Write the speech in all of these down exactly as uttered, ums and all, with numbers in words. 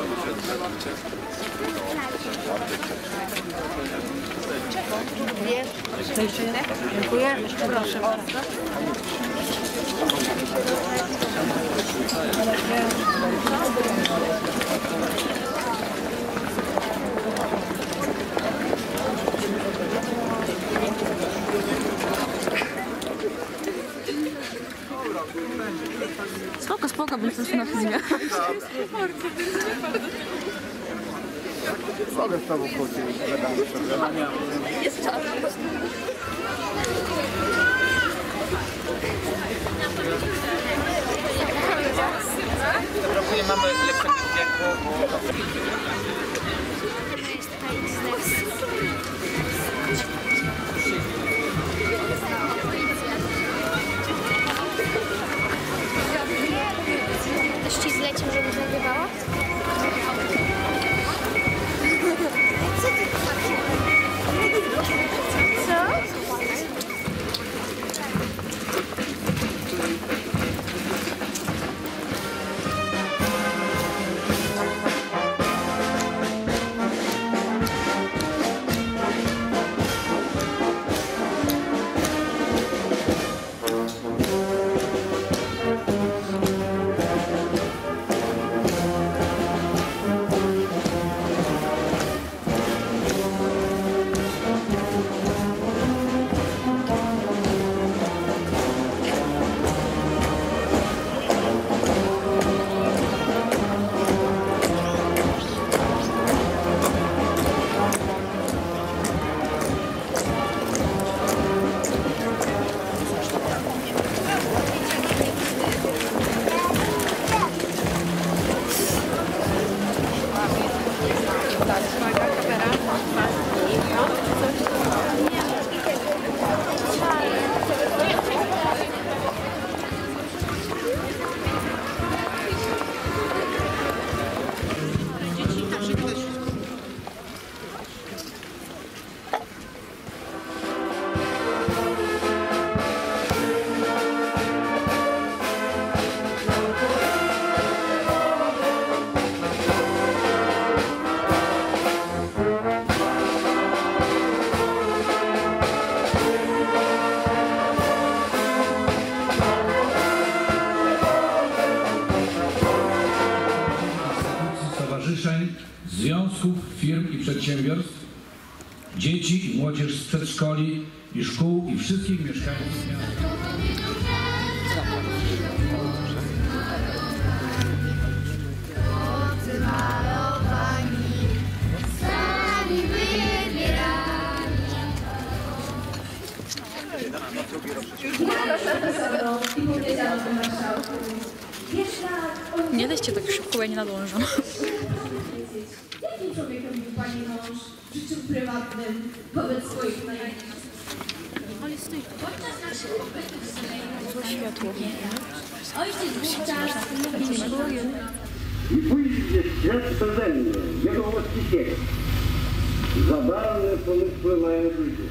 Dziękuję. Proszę bardzo. Spoko, spoko, bym coś na filmie. Mogę z tobą krócić, gadamy. Jest czas. W tym roku nie mamy lepszego wieku, bo... Ktoś ci zlecił, żebyś nagrywała? Co? związków, firm i przedsiębiorstw, dzieci i młodzież z przedszkoli i szkół i wszystkich mieszkańców miasta. Nie dajcie tak szybko, ja nie nadążam. Jakim człowiekiem był pani mąż w życiu prywatnym wobec swoich najemników? Ale stój. Złe światło. Ojciec wówczas I pójdzie świat przeze mnie, jego właściciel. Zabawne pomysły mają ludzie.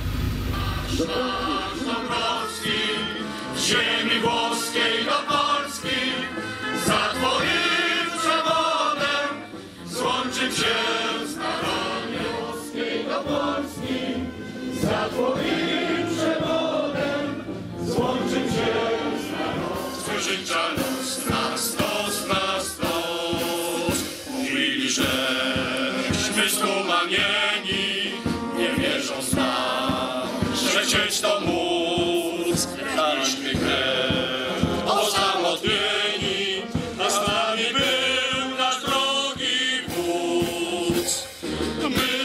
Polski, z ziemi włoskiej do Polski, za twoim przewodem złączyć się z narodem włoskiej do Polski, za twoim przewodem złączyć się z narodem. Życia los na stos, na stos, mówili, żeśmy skumanieni, nie wierząc nam, że chcieć to móc, daliśmy krew osamotnieni, a z nami był nasz drogi wódz. My...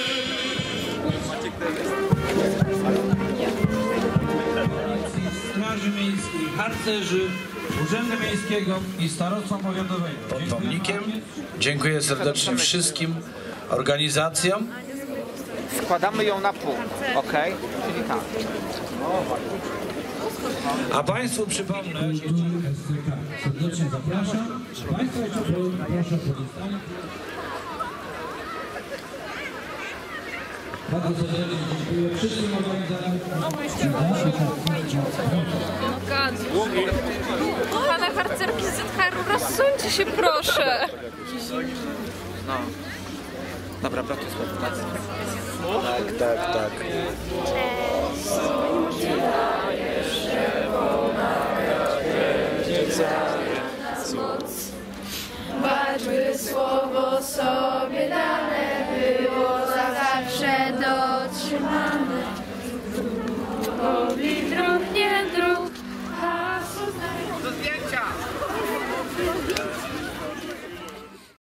Straży Miejskiej, harcerzy, Urzędu Miejskiego i Starostwa Powiatowego. Pod pomnikiem dziękuję serdecznie wszystkim organizacjom. Składamy ją na pół, ok? Czyli tak. A Państwu przypomnę... Serdecznie zapraszam. Państwa jeszcze proszę o pozostanie. Bardzo serdecznie dziękuję wszystkim organizacjom. Pana harcerki z Z H R-u, rozsuńcie się proszę. No. Dobra, bratuj słowka. Tak, tak, tak. Walczmy słowo sobie.